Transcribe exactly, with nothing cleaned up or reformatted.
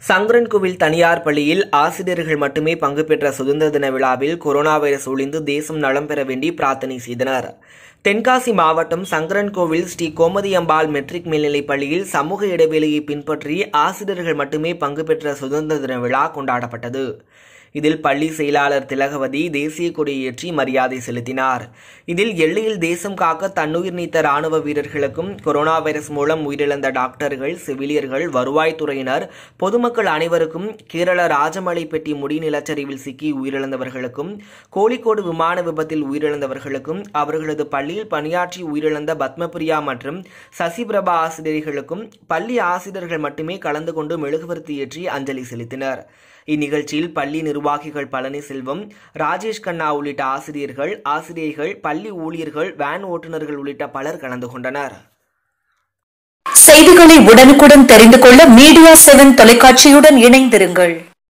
சங்கரன்கோவில் தனியார் பள்ளியில் ஆசிரியர்கள் மட்டுமே பங்கு பெற்ற சுதந்திர தின விழாவில் கொரோனா வைரஸ் ஒழிந்து தேசம் நலம் பெற வேண்டி பிரார்த்தனை செய்தனர். தென்காசி மாவட்டம் சங்கரன்கோவில் ஸ்ரீ கோமதி அம்பாள் மெட்ரிக் மேல்நிலைப் பள்ளியில் சமூக இடைவெளியை பின்பற்றி ஆசிரியர்கள் மட்டுமே பங்கு பெற்ற சுதந்திர தின விழா கொண்டாடப்பட்டது. இதில் பள்ளி செயலாளர் லகவத தேசிய கொடியேற்றி மரியாதை செலுத்தினார். இதில் எல்லையில் தேசம் காக்க தன்னுயிர் நீத்த ராணுவ வீரர்களுக்கும், கொரோனா வைரஸ் மூலம் உயிரிழந்த டாக்டர்கள், செவிலியர்கள், வருவாய்த்துறையினர், பொதுமக்கள் அனைவருக்கும், கேரள ராஜமலை பெட்டி முடி நிலச்சரிவில் சிக்கி உயிரிழந்தவர்களுக்கும், கோழிக்கோடு விமான விபத்தில் உயிரிழந்தவர்களுக்கும், அவர்களது பள்ளியில் பணியாற்றி உயிரிழந்த பத்மபிரியா மற்றும் சசிபிரபா ஆசிரியர்களுக்கும் பள்ளி ஆசிரியர்கள் மட்டுமே கலந்து கொண்டு மெழுகுவர்த்தி ஏற்றி அஞ்சலி செலுத்தினர். இந்நிகழ்ச்சியில் பள்ளி நிர்வாகிகள் பழனிசெல்வம், ராஜேஷ் கண்ணா உள்ளிட்ட ஆசிரியர்கள், ஆசிரியைகள், பள்ளி ஊழியர்கள், வேன் ஓட்டுநர்கள் உள்ளிட்ட பலர் கலந்து கொண்டனர். செய்திகளை உடனுக்குடன் தெரிந்து கொள்ள மீடியா செவன் தொலைக்காட்சியுடன் இணைந்திருங்கள்.